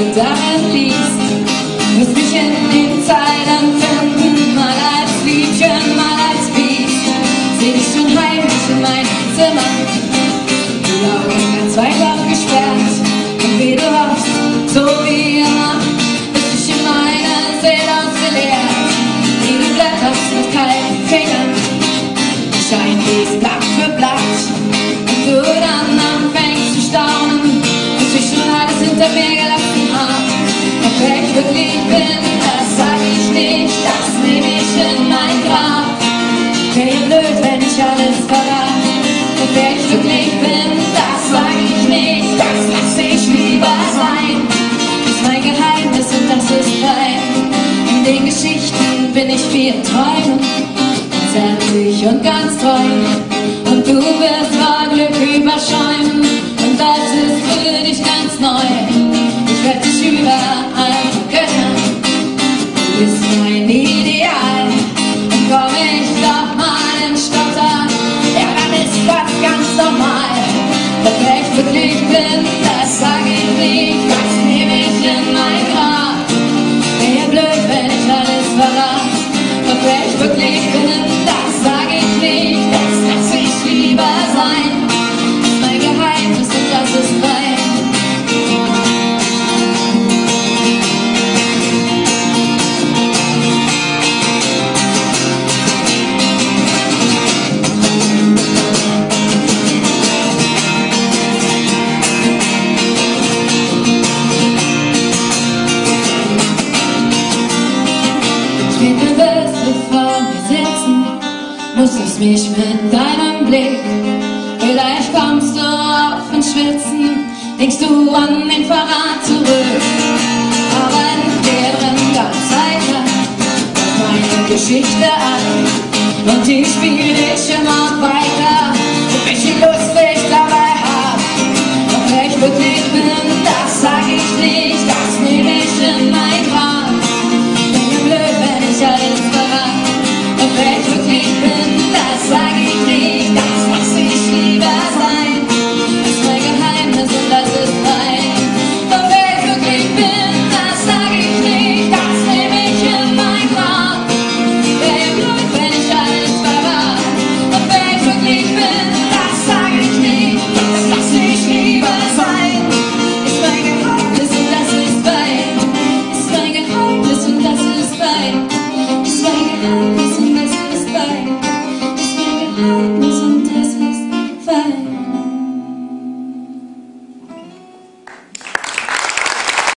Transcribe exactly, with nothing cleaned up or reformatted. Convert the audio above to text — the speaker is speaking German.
darin liest. Wirst mich in den Zeilen finden, mal als Liebchen, mal als Biest. Seh dich schon heimlich in mein Zimmer, die Augen ganz weit aufgesperrt. Und wie du hoffst, so wie immer, bist dich in meine Seele ausgeleert. Wie du blätterst mit kalten Fingern, Schein liest Blatt für Blatt. Und du dann anfängst zu staunen, dass ich schon alles hinter mir gelassen hab. Und wer ich wirklich bin, das sag ich nicht, das nehm ich in mein Grab. Wär ja blöd, wenn ich alles verrat. Und wer ich wirklich bin, das sag ich nicht, das lass ich lieber sein. Das ist mein Geheimnis und das ist rein. In den Geschichten bin ich wie in Träumen, zärtlich und ganz treu. Und du wirst vor Glück überschäumen, und das ist für dich ganz neu. Ich werd dich überall vergöttern, du bist mein Ideal. Und komm ich doch mal in Stotter, ja dann ist das ganz normal. Und wer ich wirklich bin, das sag ich nicht, das nehm ich in mein Grab. Wär ja blöd, wenn ich alles verrat. Und wer ich wirklich bin, das sag ich nicht, das lass ich lieber sein. Das ist mein Geheimnis und das ist rein. Musterst mich mit deinem Blick, vielleicht kommst du auf ins Schwitzen, denkst du an den Verrat zurück. Aber in dir drin ganz heiter auf meine Geschichte an, und die spiel ich immer weiter. Und welche Lust